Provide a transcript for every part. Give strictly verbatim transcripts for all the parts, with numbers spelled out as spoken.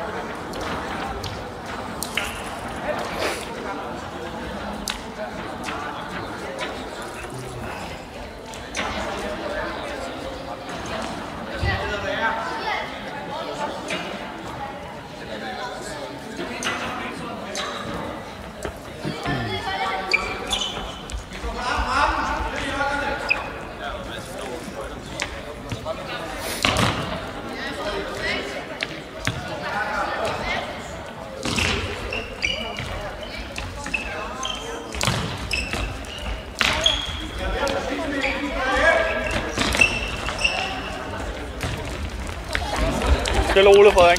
Stille Ole, Frederik.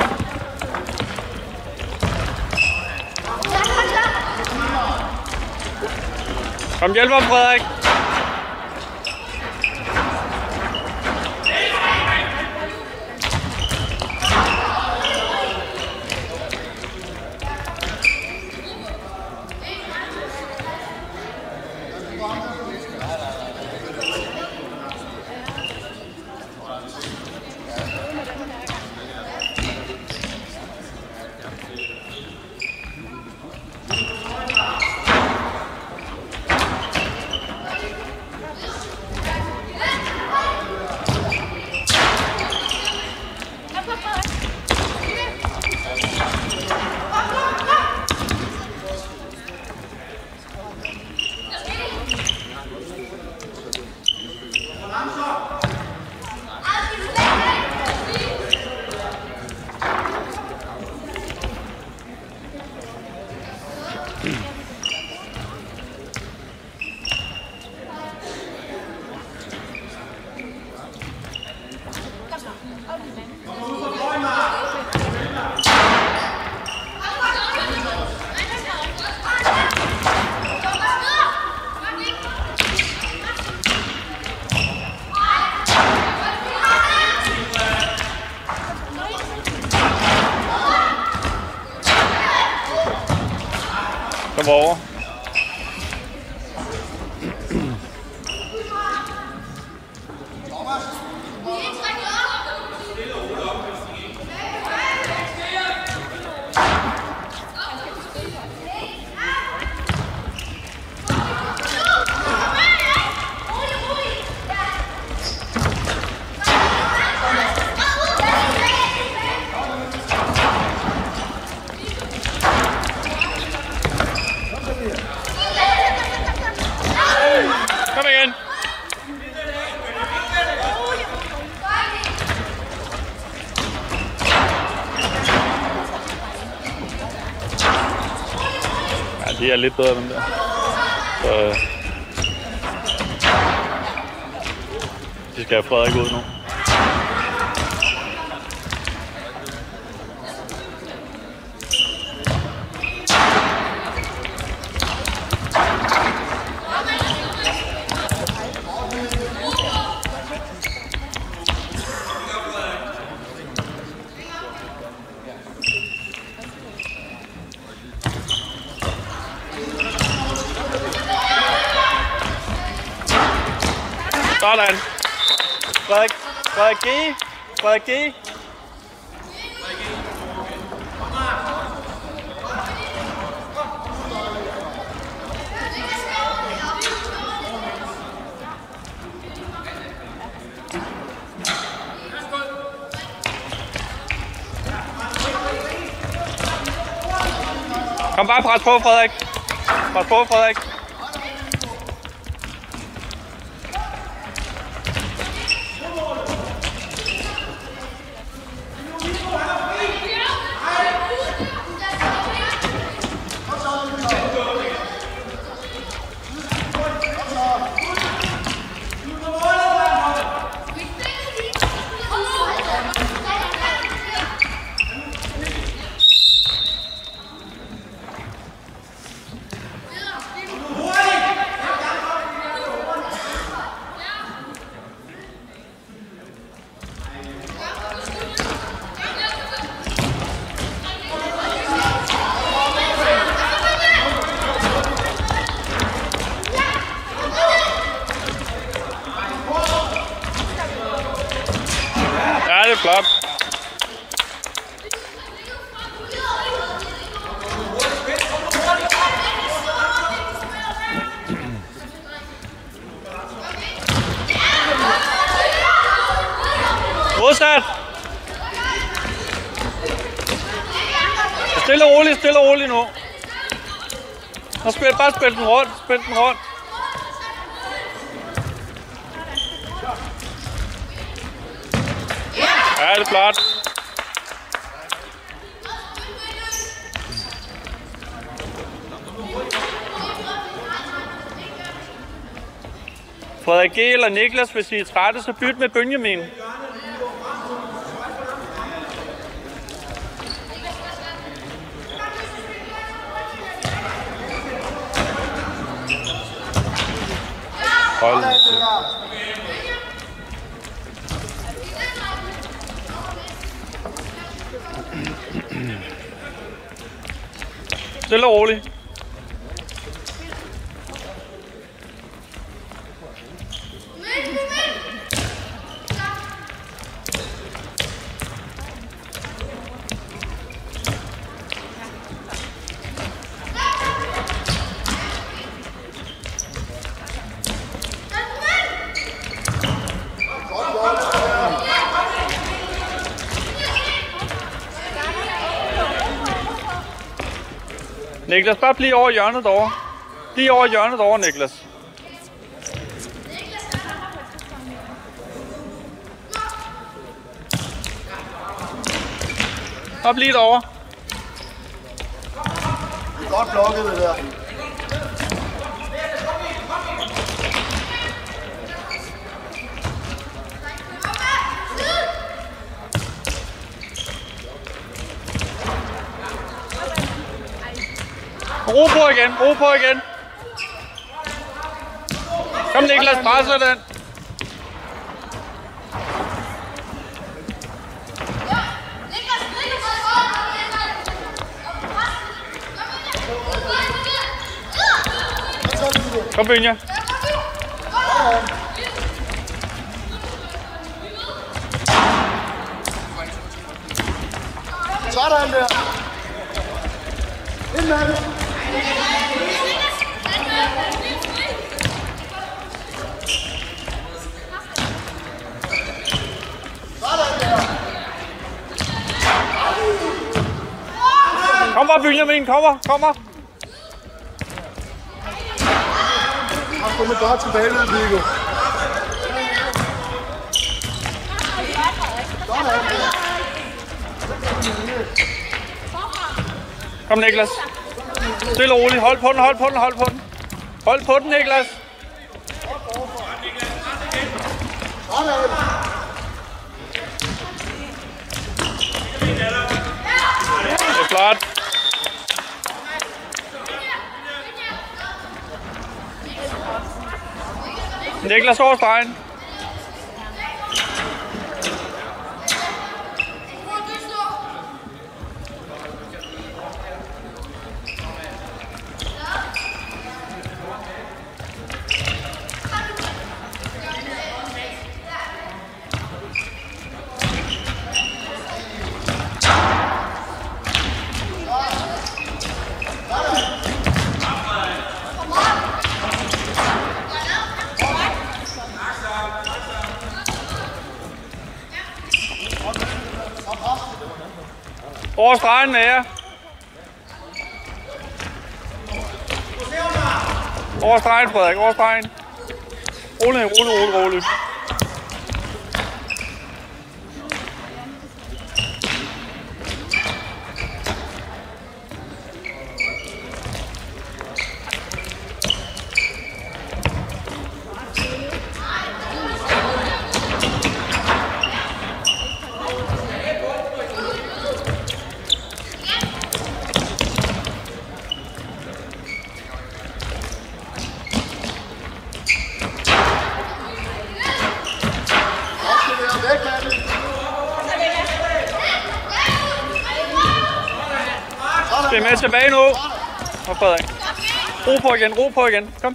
Kom, hjælp ham, Frederik. Kom over. Kom igen. Ja, de er lidt bedre dem der. Så de skal have Frederik ud nu. Sådan. Frederik, Frederik G. Frederik G. Kom bare, pres på, Frederik. Pres på, Frederik. Stille og roligt, stille og roligt nu. Og spil, bare spil den rundt, spil den rundt. Ja, det er flot. Frederik G. eller Niklas, hvis I er trætte, så byt med Benjamin. Hold da. Stille og roligt. Niklas, bare bliv over hjørnet derovre. Bliv over hjørnet derovre, Niklas. Bare bliv derovre. Det er godt blokket, det der. Ro på igen, ro på igen. Kom Niklas, presser den. Kom Benja. Sådan der. Ind med det. Kom bare Benjamin, kommer, kommer. Han kommer godt tilbage med Viggo. Kom Niklas. Stille og roligt. Hold på den, hold på den, hold på den. Hold på den, Niklas. Det er flot. Niklas over stregen. Over stregen med jer. Over stregen, Frederik. Over stregen. Rolig, rolig, rolig, rolig. Spil med tilbage nu. Og Frederik. Ro på igen, ro på igen. Kom.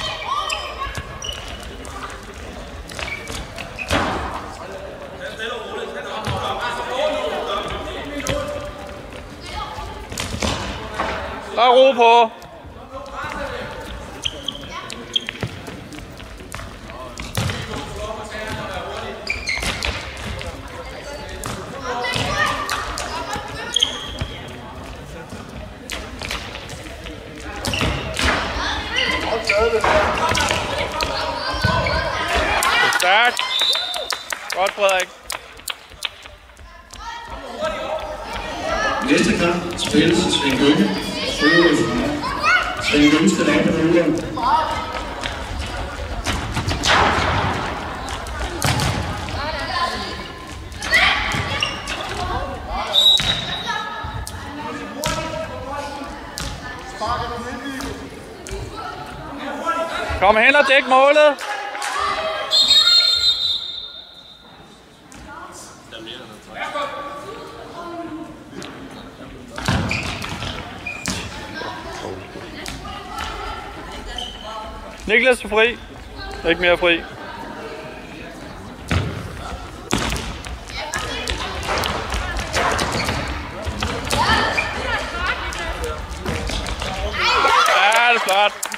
Bare ro på. Frederik. Næste kamp spilles i Svend Gynge. Svend Gynge skal lande på ugen. Kom hen og dæk målet. Niklas er fri. Ikke mere fri. Ja, det er flot.